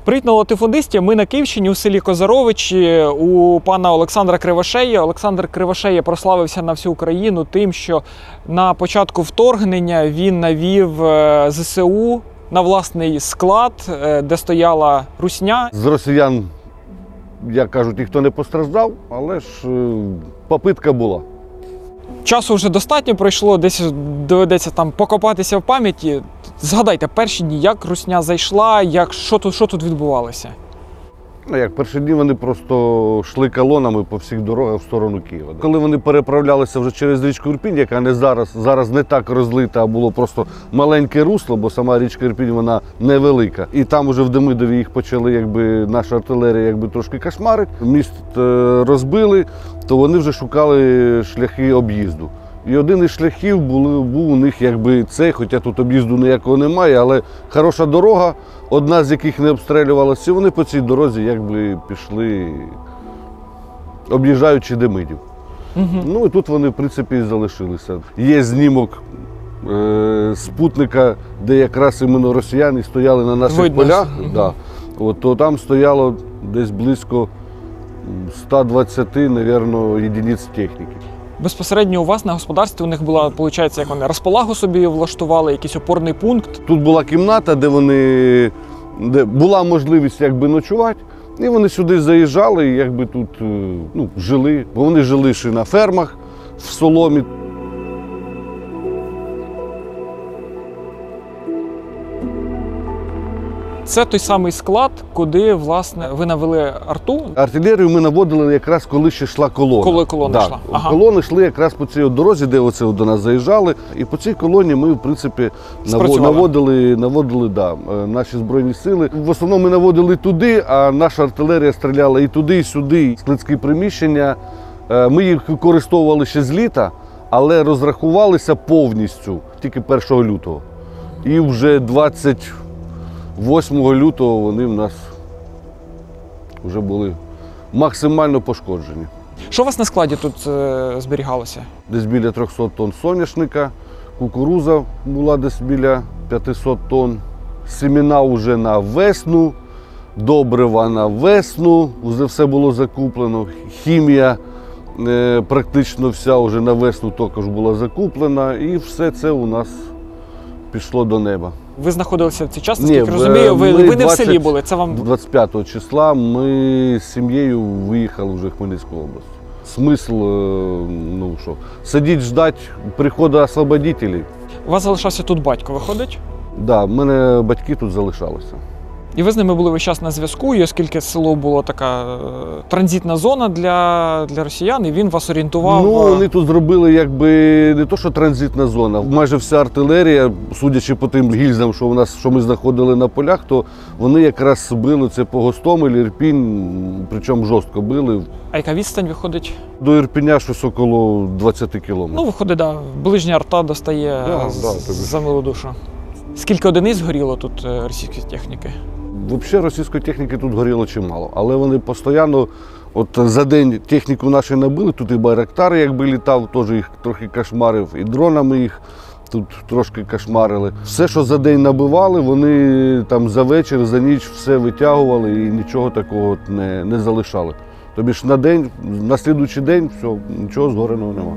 Привіт на латифундисті. Ми на Київщині у селі Козаровичі у пана Олександра Кривошеї. Олександр Кривошея прославився на всю Україну тим, що на початку вторгнення він навів ЗСУ на власний склад, де стояла русня. З росіян, як кажуть, ніхто не постраждав, але ж попитка була. Часу вже достатньо пройшло, десь доведеться там покопатися в пам'яті. Згадайте, перші дні, як русня зайшла, що тут відбувалося? Як перші дні вони просто йшли колонами по всіх дорогах в сторону Києва. Коли вони переправлялися вже через річку Ірпінь, яка не зараз не так розлита, а було просто маленьке русло, бо сама річка Ірпінь вона невелика. І там вже в Демидові їх почали, наша артилерія трошки кошмарить. Міст розбили, то вони вже шукали шляхи об'їзду. І один із шляхів був у них цей, хоча тут об'їзду ніякого немає, але хороша дорога, одна з яких не обстрілювалася, і вони по цій дорозі пішли, об'їжджаючи Демидів. Ну і тут вони, в принципі, і залишилися. Є знімок спутника, де якраз іменно росіяни стояли на наших полях. Да. То там стояло десь близько 120, мабуть, єдиниць техніки. Безпосередньо у вас на господарстві у них була, виходить, як вони розполагу собі влаштували, якийсь опорний пункт? Тут була кімната, де була можливість ночувати, і вони сюди заїжджали і тут жили. Бо вони жили ще на фермах в соломі. Це той самий склад, куди, власне, ви навели арту? Артилерію ми наводили якраз, коли ще йшла колона. Коли колона йшла. Ага. Колони йшли якраз по цій дорозі, де до нас заїжджали. І по цій колоні ми, в принципі, наводили наші Збройні сили. В основному ми наводили туди, а наша артилерія стріляла і туди, і сюди. Складські приміщення. Ми їх використовували ще з літа, але розрахувалися повністю тільки 1 лютого. І вже 8 лютого вони в нас вже були максимально пошкоджені. Що у вас на складі тут зберігалося? Десь біля 300 тонн соняшника, кукуруза була десь біля 500 тонн, семена вже на весну, добрива на весну, вже все було закуплено, хімія практично вся вже на весну також була закуплена, і все це у нас пішло до неба. Ви знаходилися в цей час, наскільки розумію, ви не в селі були? Це вам... 25 числа ми з сім'єю виїхали вже в Хмельницьку область. Смисл, сидіть, ждать приходу освободителів. У вас залишався тут батько, виходить? Так, да, в мене батьки тут залишалися. І ви з ними були весь час на зв'язку, і оскільки село було така транзитна зона для росіян, і він вас орієнтував? Вони тут зробили не то, що транзитна зона. Майже вся артилерія, судячи по тим гільзам, що ми знаходили на полях, то вони якраз били це по Гостомель, Ірпінь, причому жорстко били. А яка відстань виходить? До Ірпіня щось около 20 кілометрів. Виходить, ближня арта достає за милу душу. Скільки одиниць горіло тут російської техніки? Взагалі російської техніки тут горіло чимало, але вони постійно, за день техніку нашу набили, тут і Байрактар літав, теж їх трохи кошмарив, і дронами їх тут трошки кошмарили. Все, що за день набивали, вони там за вечір, за ніч все витягували і нічого такого не залишали. Тобі ж на слідуючий день все, нічого згореного нема.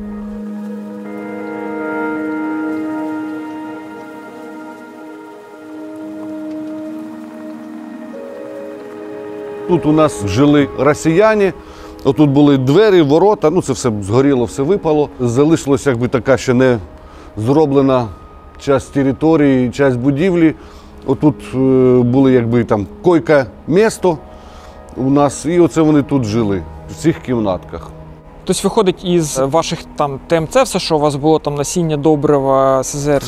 Тут у нас жили росіяни, отут були двері, ворота, це все згоріло, все випало. Залишилася така ще не зроблена частина території, частина будівлі. Отут були там койка-місто у нас, і оце вони тут жили, в цих кімнатках. Тобто виходить із ваших ТМЦ, все, що у вас було, насіння, добрива, СЗР,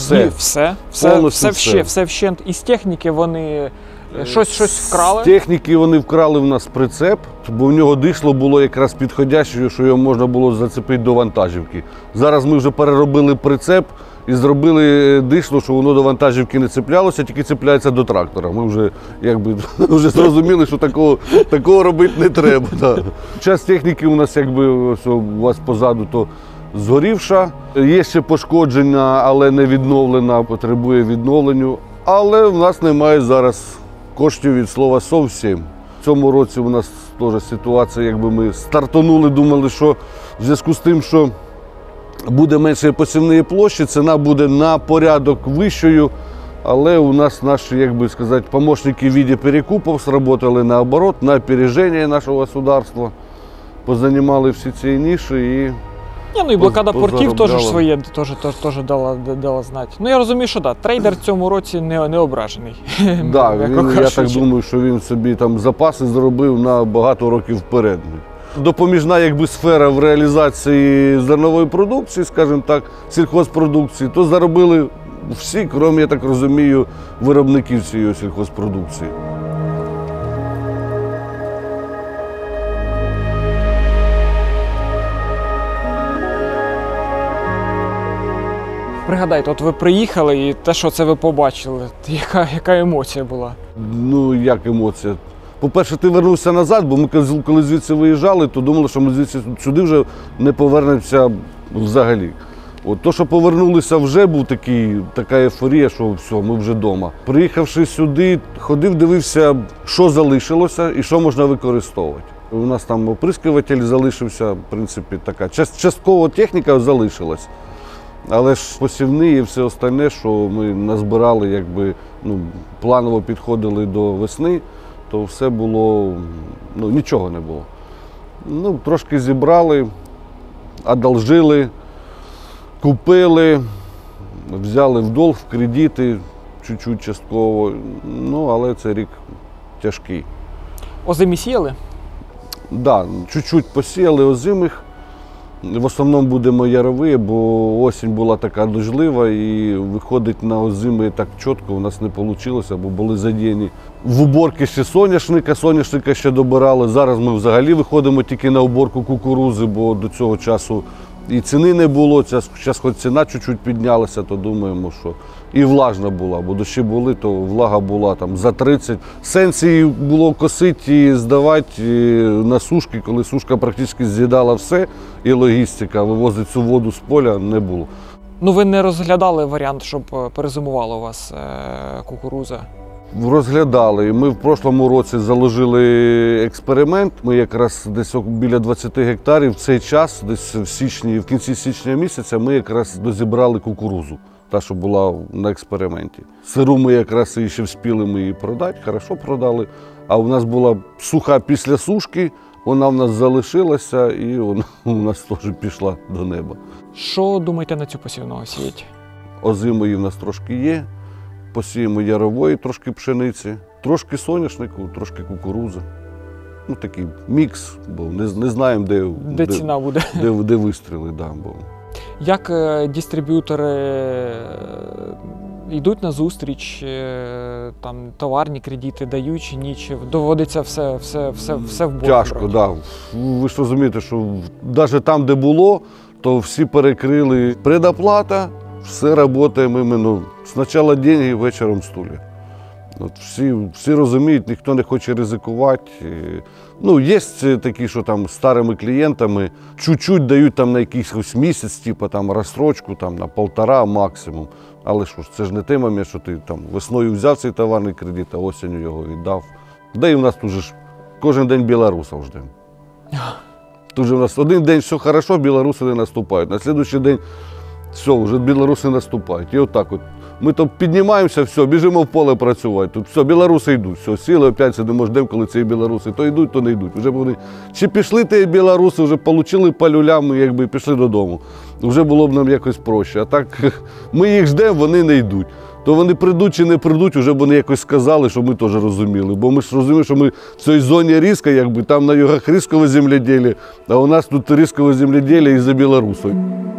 все вщент. Із техніки вони щось вкрали? З техніки вони вкрали в нас прицеп, бо в нього дишло було якраз підходяще, що його можна було зацепити до вантажівки. Зараз ми вже переробили прицеп і зробили дишло, що воно до вантажівки не цеплялося, тільки цепляється до трактора. Ми вже вже зрозуміли, що такого робити не треба. Да. Часть техніки у нас, у вас позаду, то згорівша. Є ще пошкодження, але не відновлена, потребує відновлення. Але в нас немає зараз коштів від слова «совсім». В цьому році у нас теж ситуація, якби ми стартанули, думали, що в зв'язку з тим, що буде менше посівної площі, ціна буде на порядок вищою, але у нас наші, як би сказати, помощники в виде перекупів сработали наоборот, на опереження нашого государства, позанімали всі ці ніші і Ну і блокада портів теж позаробляла. своє дала знати. Ну я розумію, що так, трейдер в цьому році не ображений. Да, м'яко я так кажучи. думаю, що він собі там запаси зробив на багато років вперед. Допоміжна якби сфера в реалізації зернової продукції, скажімо так, сільхозпродукції, то заробили всі, крім, я так розумію, виробників цієї сільхозпродукції. Пригадайте, от ви приїхали і те, що це ви побачили, яка емоція була? Ну, як емоція? По-перше, ти вернувся назад, бо ми коли звідси виїжджали, то думали, що ми звідси сюди вже не повернемося взагалі. От то, що повернулися, вже був така ейфорія, що все, ми вже вдома. Приїхавши сюди, ходив, дивився, що залишилося і що можна використовувати. У нас там оприскуватель залишився, в принципі, така. Частково техніка залишилась. Але ж посівні і все остальне, що ми назбирали, якби планово підходили до весни, то все було, нічого не було. Трошки зібрали, одолжили, купили, взяли в долг, в кредити, чуть-чуть частково. Але цей рік тяжкий. Озимі сіяли? Так, да, чуть-чуть посіяли озимих. В основному будемо ярові, бо осінь була така дождлива і виходить на озими так чітко у нас не вийшло, бо були задіяні в уборки ще соняшника ще добирали. Зараз ми взагалі виходимо тільки на уборку кукурузи, бо до цього часу і ціни не було. Зараз хоч ціна чуть-чуть піднялася, то думаємо, що і влажна була, бо дощі були, то влага була там за 30. Сенсі було косити і здавати на сушки, коли сушка практично з'їдала все, і логістика вивозити цю воду з поля не було. Ви не розглядали варіант, щоб перезимувала у вас кукуруза? Розглядали. Ми в прошлому році заложили експеримент. Ми якраз десь біля 20 гектарів в цей час, десь в кінці січня місяця, ми якраз дозібрали кукурузу. Та, що була на експерименті. Сиру ми якраз ще встигли її продати, хорошо продали. А у нас була суха після сушки, вона в нас залишилася і вона у нас теж пішла до неба. Що думаєте на цю посівну сіяти? Озимої в нас трошки є, посіємо ярової трошки пшениці, трошки соняшнику, трошки кукурузи. Такий мікс, бо не знаємо, Де ціна буде? Де вистріли. Да, бо... Як дистриб'ютори йдуть на зустріч, там товарні кредити дають чи ні, чи доводиться все в борг? Тяжко, так. Да. Ви ж розумієте, що навіть там, де було, то всі перекрили предоплата, все працюємо іменно спочатку гроші, вечором стулья. Всі розуміють, ніхто не хоче ризикувати. Є такі, що там старими клієнтами чуть-чуть дають там на якийсь місяць, типу там розстрочку там, на 1,5 максимум. Але що ж, це ж не той момент, що ти там весною взяв цей товарний кредит, а осінню його віддав. Да і в нас тут же ж кожен день білорусів ждемо. Тут же в нас один день все добре, білоруси не наступають. На наступний день все, вже білоруси наступають. І отак от. Ми то піднімаємося, все, біжимо в поле працювати. Тут все, білоруси йдуть, все, сіли, опять сидимо, ждемо, коли ці білоруси то йдуть, то не йдуть. Вже вони, чи пішли ті білоруси, вже отримали по люлям, якби пішли додому. Вже було б нам якось проще. А так ми їх ждемо, вони не йдуть. То вони прийдуть чи не прийдуть, вже б вони якось сказали, щоб ми теж розуміли. Бо ми ж розуміємо, що ми в цій зоні різка, якби там на югах різкове земледілля, а у нас тут різкове земледілля із-за білорусів.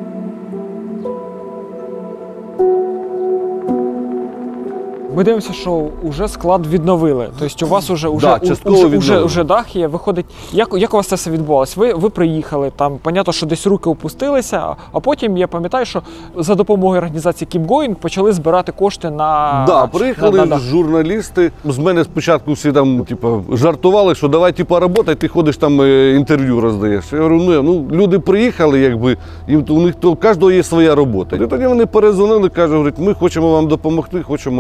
Ми дивимося, що вже склад відновили. Тобто у вас уже дах є. Виходить, як у вас це все відбувалось? Ви приїхали, там, понятно, що десь руки опустилися, а потім, я пам'ятаю, що за допомогою організації Keep Going почали збирати кошти на... Так, приїхали журналісти. З мене спочатку всі там, жартували, що давай, працювати, ти ходиш там інтерв'ю роздаєш. Я говорю, люди приїхали, якби, у них у кожного є своя робота. І тоді вони перезвонили, кажуть, ми хочемо вам допомогти, хочемо, якби, там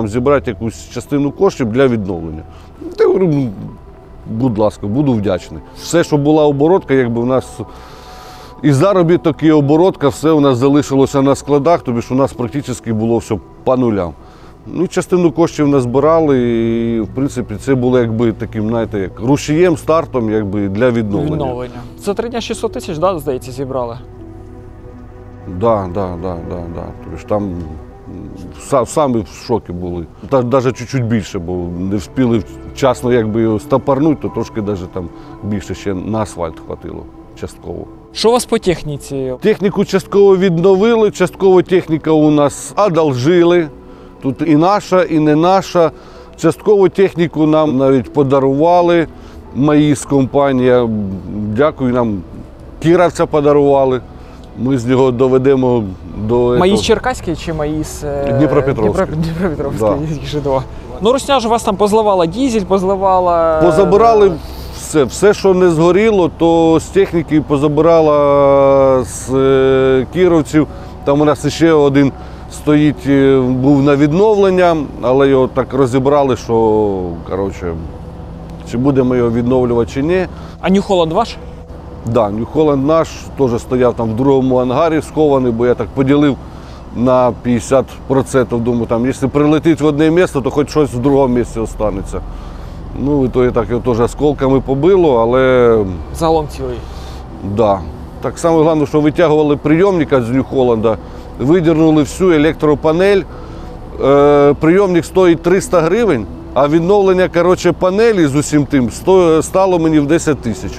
там зібрати якусь частину коштів для відновлення. Я говорю, «Ну, будь ласка, буду вдячний. Все, що була оборотка, якби в нас і заробіток, і оборотка, все у нас залишилося на складах, тобі ж у нас практично було все по нулям. Ну, частину коштів назбирали, і, в принципі, це було якби таким, знаєте, як рушієм, стартом якби, для відновлення. За 3 дня 600 тисяч, да, здається, зібрали? Да. Тобто ж там самі в шокі були. Навіть чуть-чуть більше, бо не встигли вчасно якби його стопорнути, то трошки навіть там більше ще на асфальт хватило частково. Що у вас по техніці? Техніку частково відновили, частково техніка у нас одолжили. Тут і наша, і не наша. Частково техніку нам навіть подарували. МАІС компанія, дякую, нам кіровця подарували. Ми з нього доведемо до... МАІС Черкаський чи МАІС Дніпропетровський. Дніпропетровський, Да. їх же два. Ну, Русня ж у вас там позливала дізель, позливала... Позабирали все, що не згоріло, то з техніки позабирала з кіровців. Там у нас ще один стоїть, був на відновлення, але його так розібрали, що, коротше, чи будемо його відновлювати, чи ні. А New Holland ваш? Да, New Holland наш теж стояв там в другому ангарі схований, бо я так поділив на 50%. Думаю, там, якщо прилетить в одне місце, то хоч щось в другому місці останеться. Ну, і то і так його теж осколками побило, але Загалом цілий. да. Так само головне, що витягували прийомника з New Holland, видірнули всю електропанель. Прийомник стоїть 300 гривень, а відновлення, коротше, панелі з усім тим стало мені в 10 тисяч.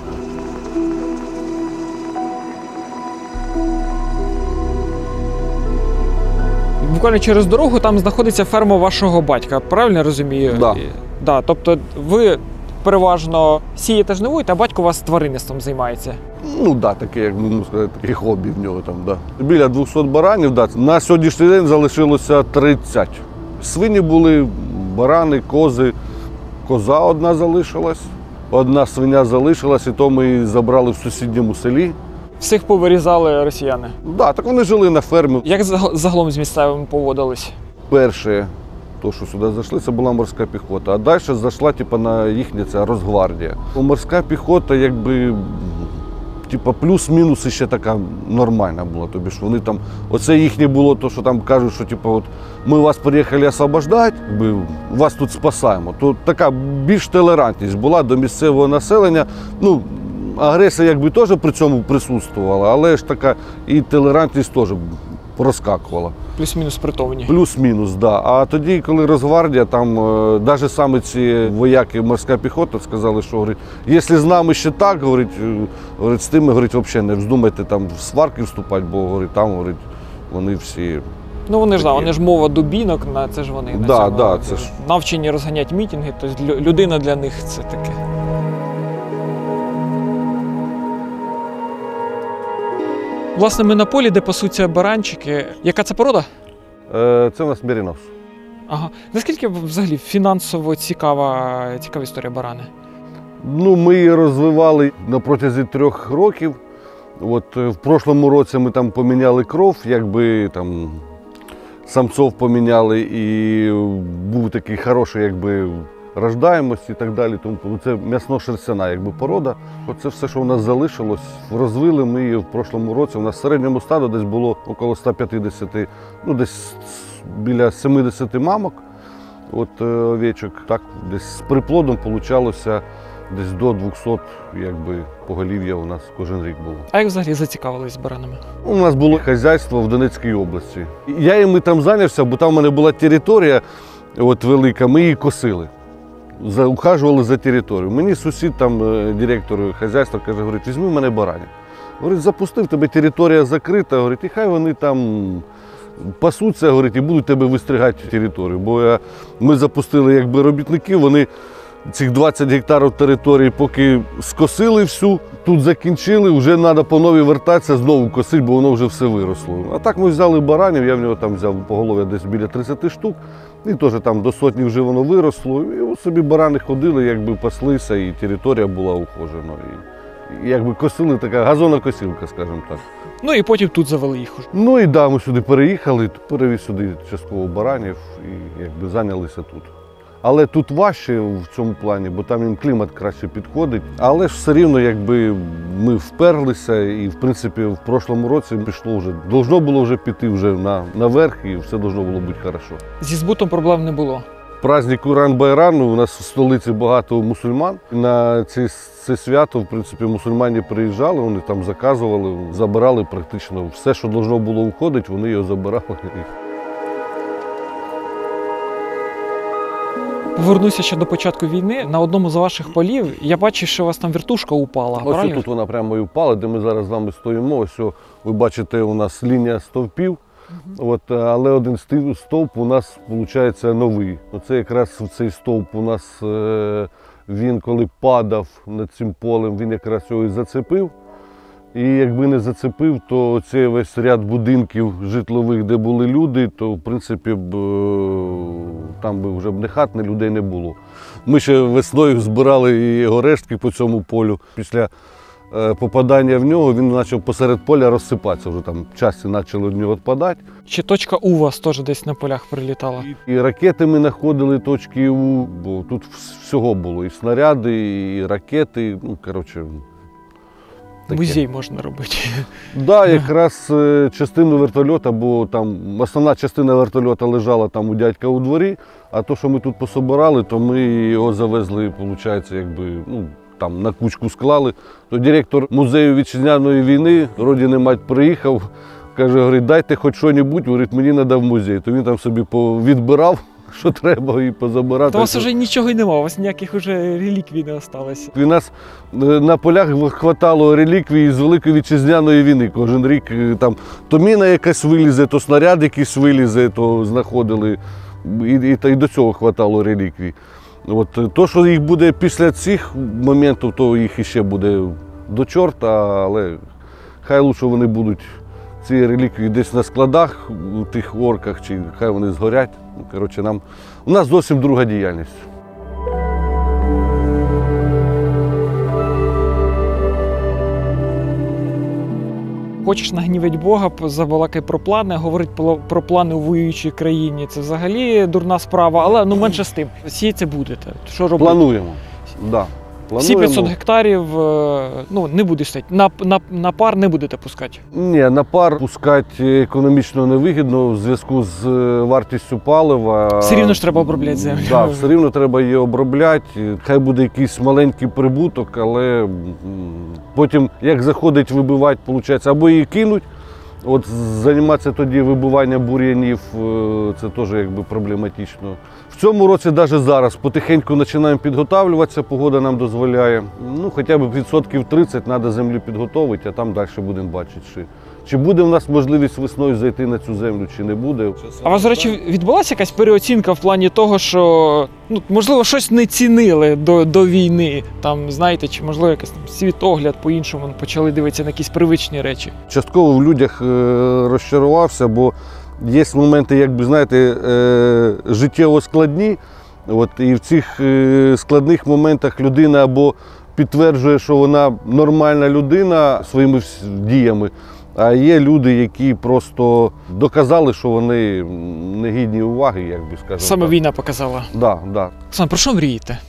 Буквально через дорогу там знаходиться ферма вашого батька, правильно я розумію? Да. Да, тобто ви переважно сієте, жнивуєте, а батько у вас тваринництвом займається. Ну так, таке, як можна сказати, таке хобі в нього там, да. Біля 200 баранів, да. На сьогоднішній день залишилося 30. Свині були, барани, кози. Коза одна залишилась, одна свиня залишилась, і то ми її забрали в сусідньому селі. Всіх повирізали росіяни. Да, так вони жили на фермі. Як загалом з місцевими поводились? Перше, то, що сюди зайшли, це була морська піхота, а далі зайшла на їхня ця Росгвардія. Морська піхота, якби, плюс-мінус ще така нормальна була. Тобі ж вони там, оце їхнє було, то, що там кажуть, що от, ми вас приїхали освобождати, вас тут спасаємо. То така більш толерантність була до місцевого населення. Ну, агресія якби теж при цьому присутствувала, але ж така і толерантність теж розкакувала. Плюс-мінус притомні. Плюс-мінус, так. Да. А тоді, коли Росгвардія, там навіть саме ці вояки морська піхота сказали, що говорить, якщо з нами ще так, говорить, з тими, говорить, взагалі не вздумайте там в сварки вступати, бо говорить, там говорить, вони всі. Ну вони ж вони ж мова дубінок, це ж вони це ж навчені розганяти мітинги, тобто людина для них це таке. Власне, ми на полі, де пасуться баранчики. Яка це порода? Це у нас Мерінос. Ага. Наскільки взагалі фінансово цікава історія барани? Ну, ми її розвивали на протязі 3 років. От в прошлому році ми там поміняли кров, якби там самцов поміняли, і був такий хороший, якби, рождаємость і так далі. Тому це м'ясно-шерстяна якби порода. Оце все, що у нас залишилось. Розвили ми її в прошлому році. У нас в середньому стаду десь було около 150, ну десь біля 70 мамок, от овечок. Так, десь з приплодом получалося десь до 200 якби, поголів'я у нас кожен рік було. А як взагалі зацікавились баранами? У нас було хазяйство в Донецькій області. Я їм там зайнявся, бо там у мене була територія от, велика, ми її косили. Ухажували за територію. Мені сусід, там, директор хазяйства, каже, говорить, візьми в мене баранів. Говорить, запустив, тебе територія закрита, говорить, і хай вони там пасуться, говорить, і будуть тебе вистригати територію. Бо ми запустили якби, робітників, вони цих 20 гектарів території поки скосили всю, тут закінчили, вже треба по новій вертатися, знову косити, бо воно вже все виросло. А так ми взяли баранів, я в нього там взяв поголов'я десь біля 30 штук, і теж там до 100 вже воно виросло. І от собі барани ходили, якби паслися, і територія була ухожена. якби косили, така газонокосілка, скажімо так. Ну і потім тут завели їх уже. Ну і да, ми сюди переїхали, перевіз сюди частково баранів і якби зайнялися тут. Але тут важче в цьому плані, бо там їм клімат краще підходить. Але ж все рівно, якби ми вперлися, і в принципі в прошлому році пішло вже, должно було вже піти вже наверх, і все должно було бути хорошо. Зі збутом проблем не було. Праздник Уран-Байран, у нас в столиці багато мусульман. На це свято, в принципі, мусульмані приїжджали, вони там заказували, забирали практично все, що должно було входити, вони його забирали. Повернуся ще до початку війни. На одному з ваших полів я бачив, що у вас там вертушка упала. Ось правильно? тут вона прямо і впала, де ми зараз з вами стоїмо. Ось ви бачите, у нас лінія стовпів. От, але один стовп у нас виходить новий. Оце якраз цей стовп у нас, він коли падав над цим полем, він якраз його і зацепив. І якби не зацепив, то цей весь ряд будинків житлових, де були люди, то в принципі там би вже не хат, ні людей не було. Ми ще весною збирали і його рештки по цьому полю. Після попадання в нього він почав посеред поля розсипатися, вже там часті почали від нього відпадати. Чи точка У вас теж десь на полях прилітала? І ракети ми знаходили, точки У, бо тут всього було, і снаряди, і ракети, ну, коротше. Таке. Музей можна робити. Так, да, якраз частину вертольота, бо там основна частина вертольота лежала там у дядька у дворі, а то, що ми тут пособирали, то ми його завезли, виходить, якби, ну, там на кучку склали. То директор музею вітчизняної війни, родини мать, приїхав, каже, говорить, дайте хоч що-небудь, говорить, мені треба в музей. То він там собі відбирав, що треба, і позабирати. То у вас вже нічого й нема, у вас ніяких вже реліквій не залишилось. У нас на полях хватало реліквій з Великої вітчизняної війни. Кожен рік там то міна якась вилізе, то снаряд якийсь вилізе, то знаходили. І до цього хватало реліквій. От, то, що їх буде після цих моментів, то їх іще буде до чорта, але хай лучше вони будуть, ці реліквії, десь на складах у тих орках, чи хай вони згорять. Коротше, у нас зовсім друга діяльність. Хочеш нагнівить Бога, забалакай про плани, говорить про плани у воюючій країні. Це взагалі дурна справа, але ну менше з тим. Сіяти будете. Що робити? Плануємо, да. Всі 500 гектарів ну, не будеш стати. На пар не будете пускати? Ні, на пар пускати економічно невигідно в зв'язку з вартістю палива. Все рівно ж треба обробляти землю. Так, да, все рівно треба її обробляти. Хай буде якийсь маленький прибуток, але потім, як заходить вибивати, виходить, або її кинуть. От займатися тоді вибиванням бур'янів, це теж якби проблематично. В цьому році, навіть зараз, потихеньку починаємо підготовлюватися, погода нам дозволяє. Ну, хоча б 30% треба землі підготовити, а там далі будемо бачити, чи буде в нас можливість весною зайти на цю землю, чи не буде. А у вас, до речі, відбулася якась переоцінка в плані того, що, ну, можливо, щось не цінили до війни? Там, знаєте, чи, можливо, якийсь там світогляд по-іншому почали дивитися на якісь привичні речі? Частково в людях розчарувався, бо є моменти, якби, знаєте, життєво складні. От, і в цих складних моментах людина або підтверджує, що вона нормальна людина своїми діями, а є люди, які просто доказали, що вони не гідні уваги, як би сказати. Саме так. Війна показала? Так, так. Олександр, про що мрієте?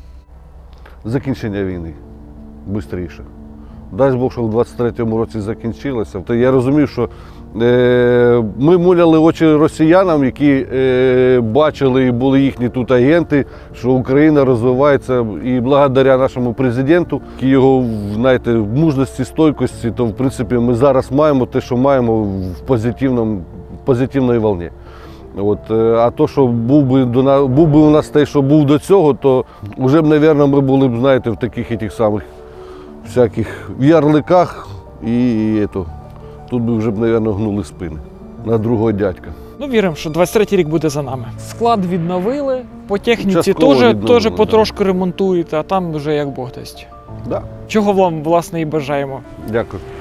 Закінчення війни. Бистріше. Дай Бог, що в 23-му році закінчилося. То я розумів, що ми муляли очі росіянам, які бачили і були їхні тут агенти, що Україна розвивається, і благодаря нашому президенту, його, знаєте, мужності, стойкості, то в принципі ми зараз маємо те, що маємо в позитивній волні. От, а то, що був би у нас те, що був до цього, то вже б, мабуть, ми були б, знаєте, в таких самих всяких ярликах і тут би вже б, мабуть, гнули спини на другого дядька. Ну, віримо, що 23-й рік буде за нами. Склад відновили, по техніці Частково теж потрошку ремонтуєте, а там вже як Бог дасть. Да. Чого вам, власне, і бажаємо. Дякую.